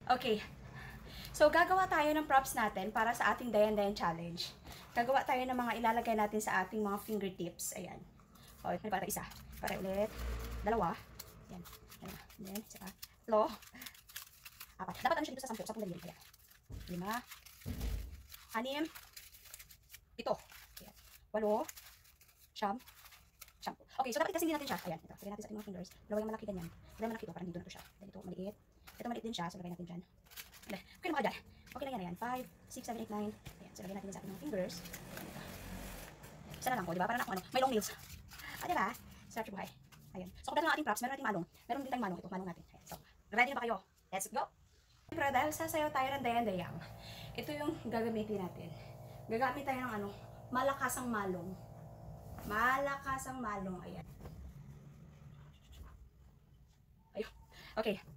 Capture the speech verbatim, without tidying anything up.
Okay. So, gagawa tayo ng props natin para sa ating Dayan-Dayan Challenge. Gagawa tayo ng mga ilalagay natin sa ating mga fingertips. Ayan. O, oh, para isa. Para ulit. Dalawa. Ayan. Ayan. Ayan. Saka. Lo. Apat. Dapat ano siya dito sa sampu. Sampung daliri. Ayan. Lima. Anim. Ito. Ayan. Walo. Siyam. Siyam. Okay, so dapat itasin din natin siya. Ayan. Ito. Lagay natin sa ating mga fingers. Dalawa yung malaki ganyan. Dalawa yung malaki ito. Parang dito na ito siya. Then ito maliit. Ito maliit din siya. So lagay natin dyan. Okay naman ka dyan. Okay na yan. Ayan. five, six, seven, eight, nine. Ayan. So lagay natin din sa ating mga fingers. Ayan. Isa na lang ko. Diba? Parang ako ano. May long nails. Ah, diba? Sarap siya buhay. Ayan. So kung dahil ng ating props, meron nating malong. Meron din tayong malong. Ito. Malong natin. Ayan. So, ready na ba kayo? Let's go! Siyempre, dahil sasayaw tayo ng Dayan-Dayang, ito yung gagamitin natin. Gagamit tayo ng ano, malakasang malong. Malakasang malong. Ayan. Ayun. Okay.